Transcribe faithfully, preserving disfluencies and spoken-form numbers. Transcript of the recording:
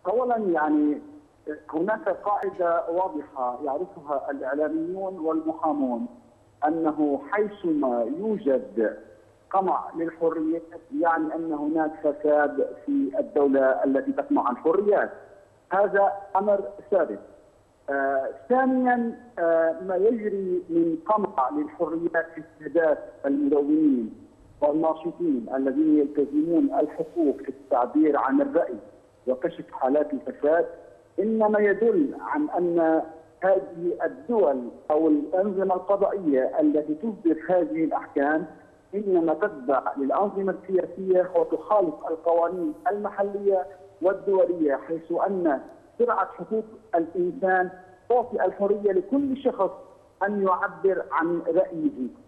اولا يعني هناك قاعده واضحه يعرفها الاعلاميون والمحامون، انه حيثما يوجد قمع للحريات يعني ان هناك فساد في الدوله التي تقمع الحريات. هذا امر ثابت. آه، ثانيا آه، ما يجري من قمع للحريات في استهداف المدونين والناشطين الذين يلتزمون الحقوق في التعبير عن الرأي وكشف حالات الفساد انما يدل عن ان هذه الدول او الانظمه القضائيه التي تصدر هذه الاحكام انما تتبع للانظمه السياسيه وتخالف القوانين المحليه والدوليه، حيث ان شرعت حقوق الانسان تعطي الحريه لكل شخص ان يعبر عن رايه.